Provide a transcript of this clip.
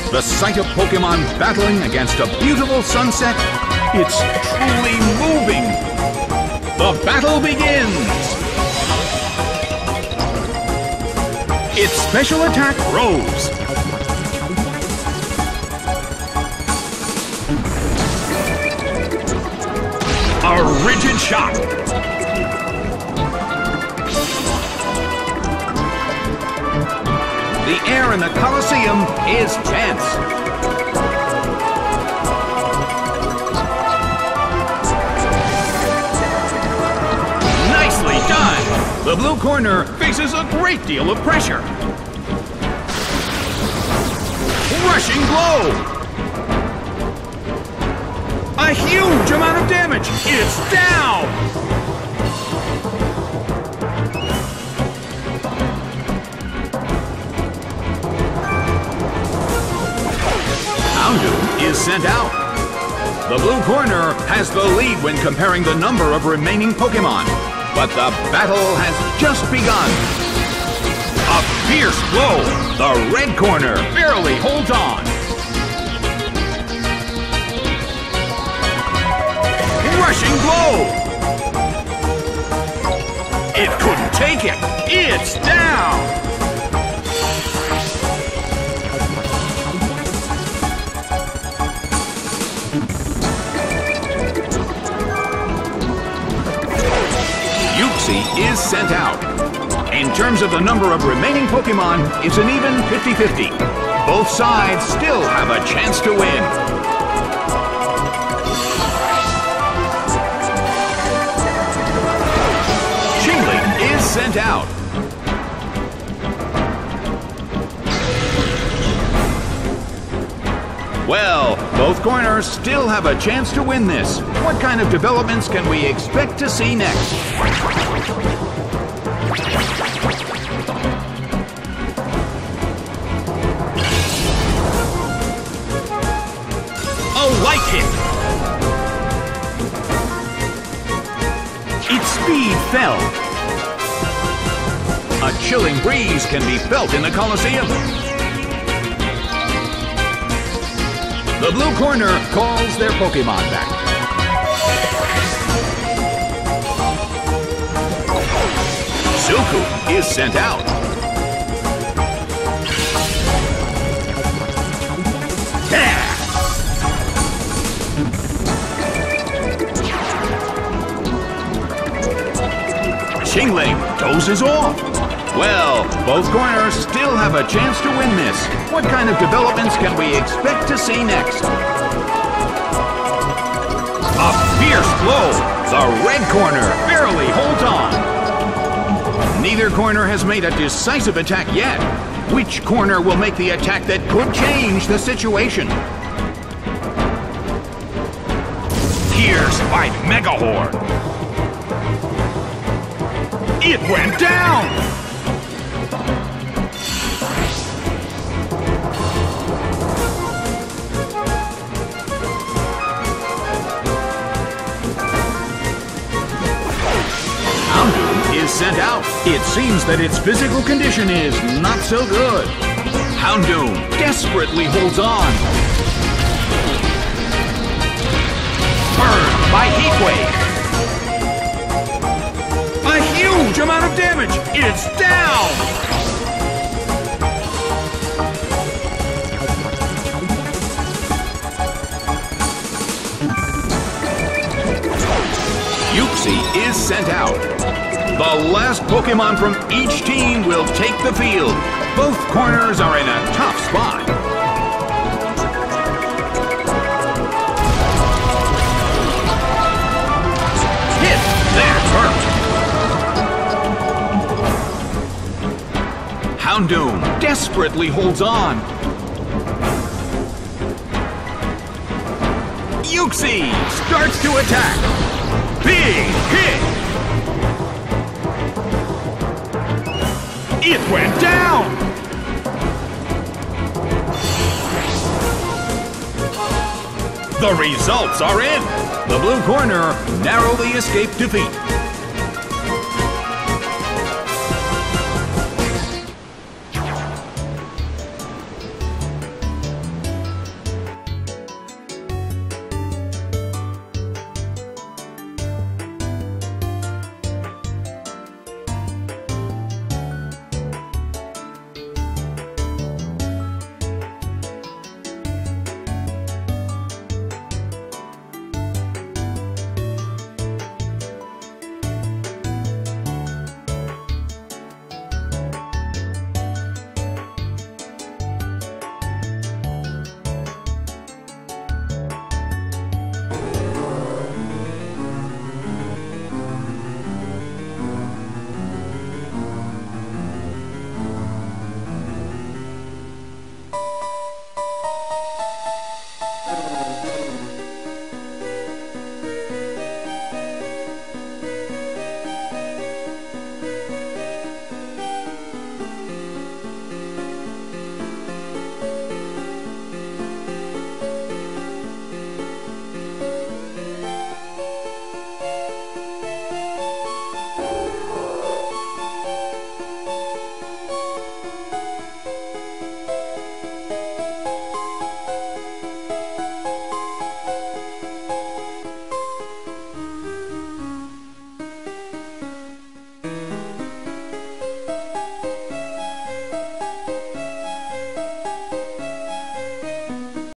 The sight of Pokemon battling against a beautiful sunset, it's truly moving. The battle begins. Its special attack rose. A rigid shot. The air in the Colosseum is tense. Nicely done! The blue corner faces a great deal of pressure. Rushing blow! A huge amount of damage! It's down! Houndoom is sent out. The blue corner has the lead when comparing the number of remaining Pokemon. But the battle has just begun. A fierce blow. The red corner barely holds on. Rushing blow. It couldn't take it. It's down. Uxie is sent out. In terms of the number of remaining Pokemon, it's an even 50-50. Both sides still have a chance to win. Chingling is sent out. Well, both corners still have a chance to win this. What kind of developments can we expect to see next? A light hit! Its speed fell. A chilling breeze can be felt in the Colosseum. The blue corner calls their Pokemon back. Silcoon is sent out. Yeah! Chingling dozes off. Well, both corners still have a chance to win this. What kind of developments can we expect to see next? A fierce blow. The red corner barely holds on. Neither corner has made a decisive attack yet. Which corner will make the attack that could change the situation? Pierced by Megahorn. It went down! Sent out. It seems that its physical condition is not so good. Houndoom desperately holds on. Burned by Heatwave. A huge amount of damage. It's down. Uxie is sent out. The last Pokemon from each team will take the field. Both corners are in a tough spot. Hit! That hurt! Houndoom desperately holds on. Uxie starts to attack. Big hit! It went down! The results are in! The blue corner narrowly escaped defeat.